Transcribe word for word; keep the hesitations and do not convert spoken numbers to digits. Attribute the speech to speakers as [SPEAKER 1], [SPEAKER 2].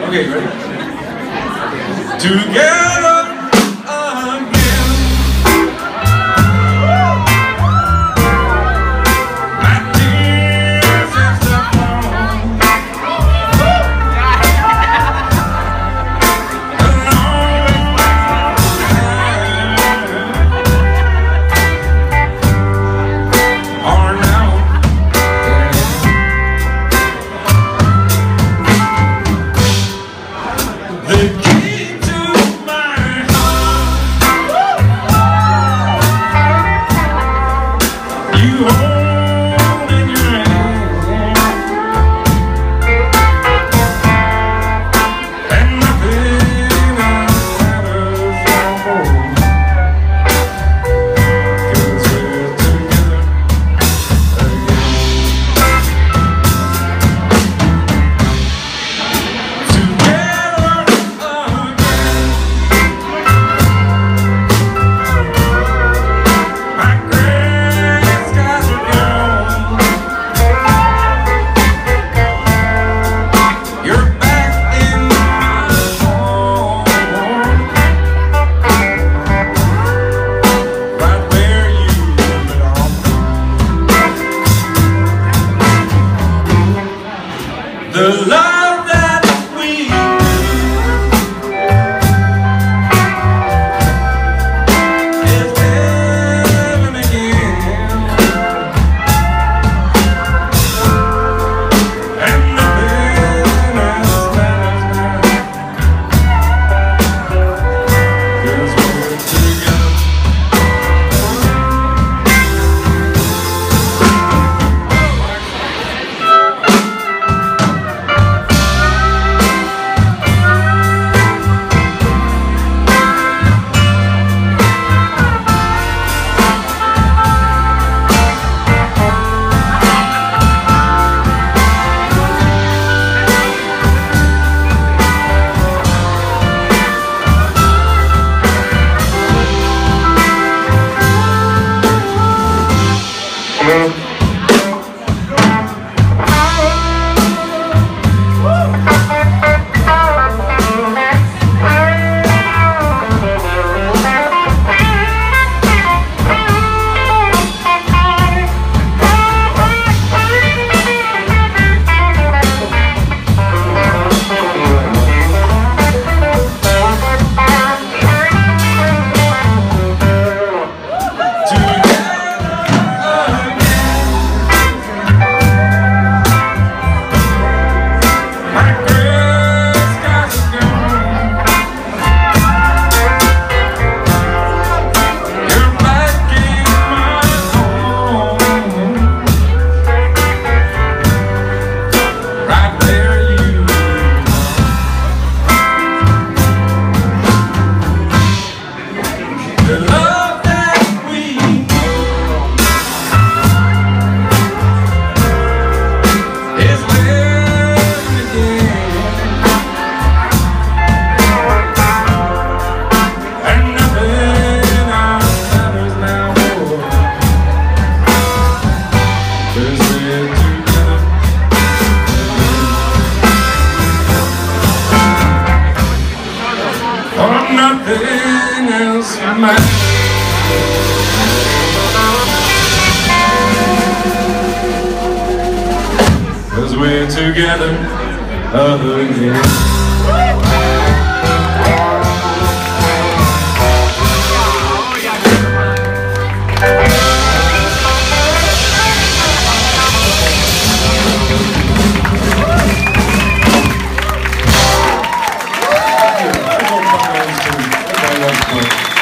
[SPEAKER 1] Okay, ready? Together again. My tears have fallen. Are now the key to my heart. You hold in your hand, and nothing else matters no more. 'Cause we're together again. Together again. My gray skies are gone. You're back in my home, right where you belong. The love that we do is heaven again, and nothing else matters now. 'Cause we're together. The love that we do is living again, and nothing else matters now. 'Cause we're together again. Oh, nothing else matters. Cause we're together again. Thank you.